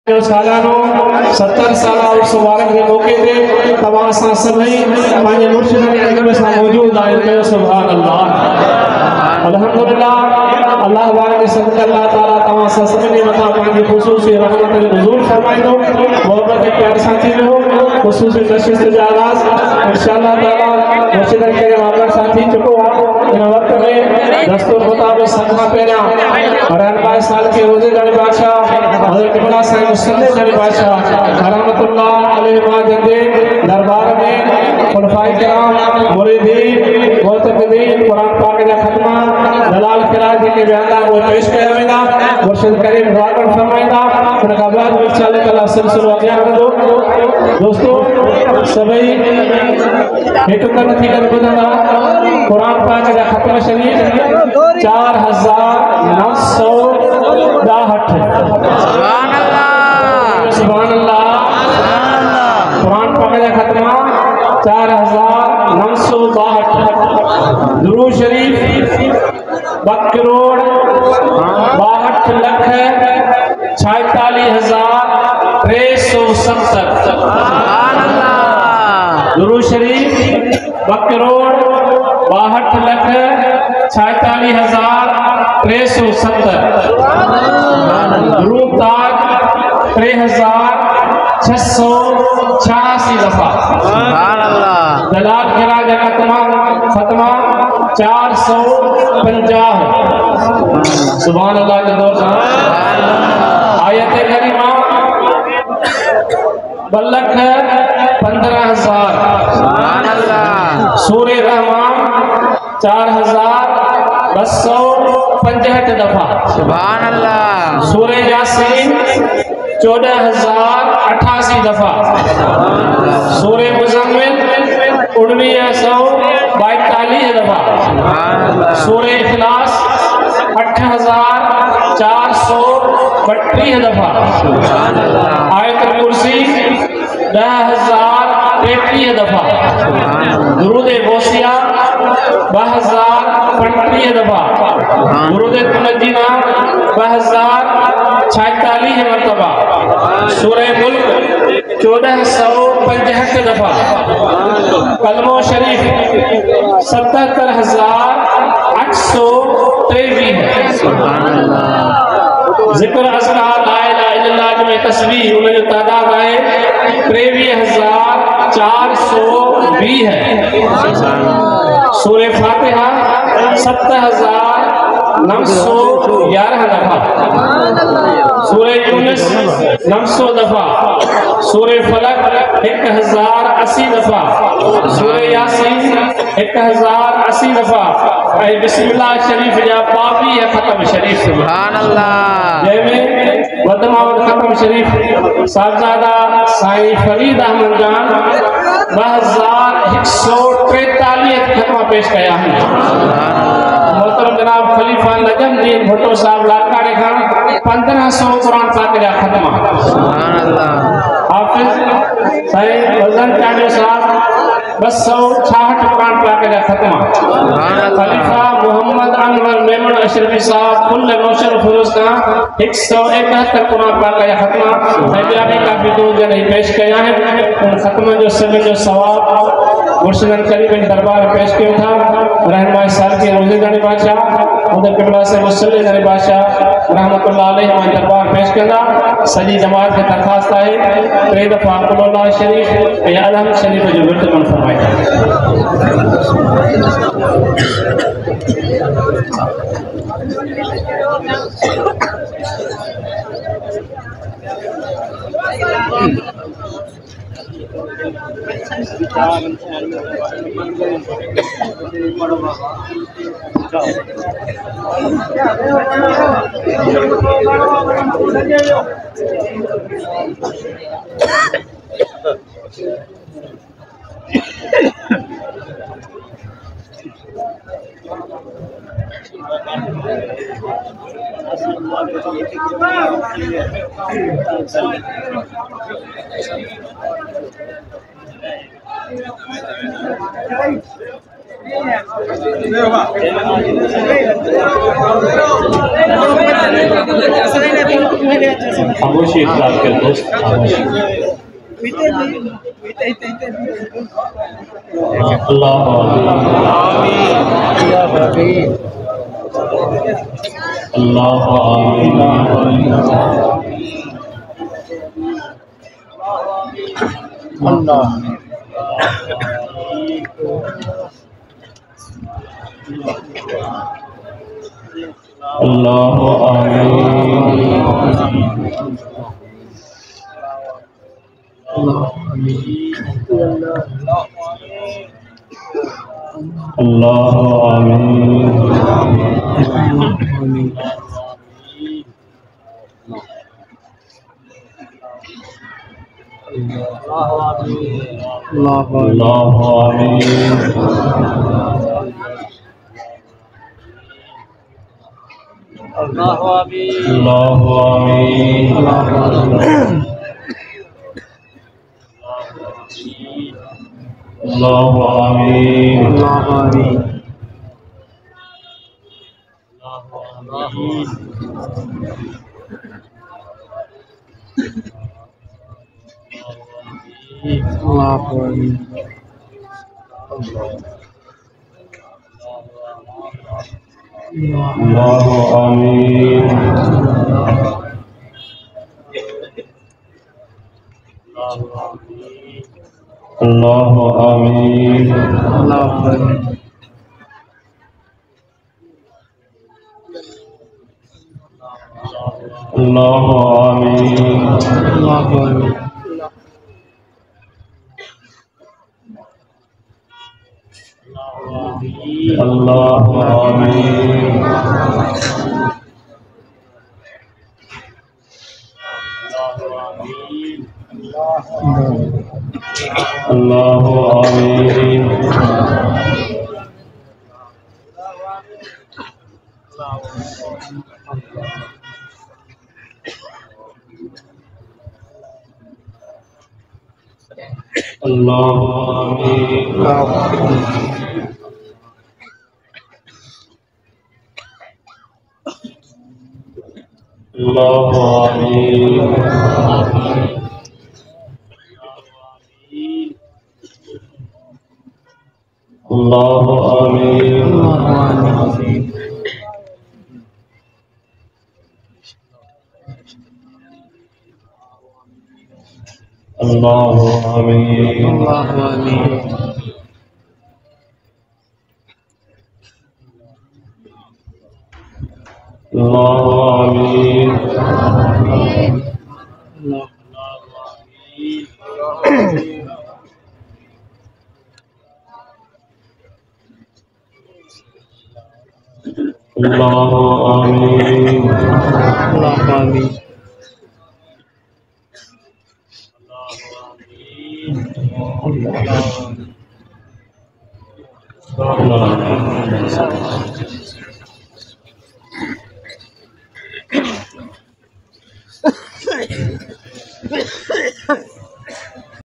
सालानो 70 साल और मुबारक के मौके ते तमाम सां सभई पंहिंजे मुर्शिद जे अॻ सां मौजूद आहिनि। कयो सुभान अल्लाह अल्हम्दुलिल्लाह। अल्लाह वारे के सदक़े अल्लाह ताला तमाम सां सभिनी मथां पंहिंजी ख़ुशूसी रहमत जो नुज़ूल फरमाईंदो। मोहब्बत के प्यार सां थी वियो ख़ुशूसी नशिस्त जो आगाज़ इंशाअल्लाह ताला मुर्शिद के वापस सां थी चुको आहे। इन वक्त में दस्तूर मुताबिक सब खां पहिरियां 92 साल के रोज़ेदार बादशाह हज़रत क़िबला साईं मुसल्ले जड़ी बादशाह रहमतुल्लाह अलैहि जे दरबार में खुलफाए किराम मुरीदीन मोतक़दीन कुरान पाक जा खत्मा दलाल किरात के बयाना वो पेश कया वेंदा। मुर्शिद करीम दुआ फरमाईंदा। उन खां बाद इंशाअल्लाह ताला सिलसिलो अॻियां वेंदो। दोस्तों सभई हिकु कन थी करे ॿुधंदा। कुरान पाक जा खत्म शरीफ़ 4962 सुभान अल्लाह। कुरान पाक जा खत्मा 4962 दुरूद शरीफ 2,62,46,370 दुरूद शरीफ 2,62,46,370 दुरूद ताज 3,686 दफा दलाल किरा का खत्मा 450 सुभान अल्लाह के दौर आयत करीमा 2,15,000 सूरे रहमान 4,265 दफा सुभान अल्लाह। सूरे यासीन 14,088 दफा। सूरे मुज़म्मिल 1942 दफा। सूरे इखलास 8,432 दफा। आयतुल कुर्सी 10,033 दफा। दुरूद गौसिया 2,035 दफा। दुरूद तुनजीना 2,046 मरतबा। सूरे मुल्क 1465 दफा। कलमो शरीफ 77,823 जिक्र अस्कार ला इलाहा इल्लल्लाह में तस्बीह उन जो तादाद है 23,420 है। सूरे फातिहा 7,911 दफा। सूरे यूनुस 900 दफा। सूरे फलक 1,080 दफा। सूरे यासीन 1,080 दफा। बिस्मिल्लाह शरीफ जा 22 खत्म शरीफ सुभान अल्लाह। जंहिंमें वधमावत खत्म शरीफ साहबजादा साईं फरीद अहमद जान 2,143 खत्मा पेश कया आहिनि। मोहतरम जनाब खलीफा नजमुद्दीन भुट्टो साहब लाड़काने खां 1500 कुरान पाक जा खत्मा सुभान अल्लाह। हाफिज साईं वज़न चांडियो साहब 266 कुरान पाक जा खत्मा। खलीफा मोहम्मद अनवर मेमन अशरफी साहब कुल नौशर फुरूज का 171 कुरान पाक जा खत्मा सैयाबी काफी दूर जने पेश कया हैं। उन खत्मा जो सभी जो सवाब मुर्शिद करीम दरबार पेश किया था। रहनुमा साल के रोज़ेदार बादशाह उधर क़िबला से मुसल्ले जने बादशाह रहमतुल्लाह अलैहि हमारे दरबार पेश करना। सजी जमात के दरखास्त है 3 दफा कुल्ला शरीफ या अलहम शरीफ जो विर्द मन फरमाए। खामोशी इख्तियार कर दोस्त, खामोशी। अल्लाह अल्लाह अल्लाह अल्लाह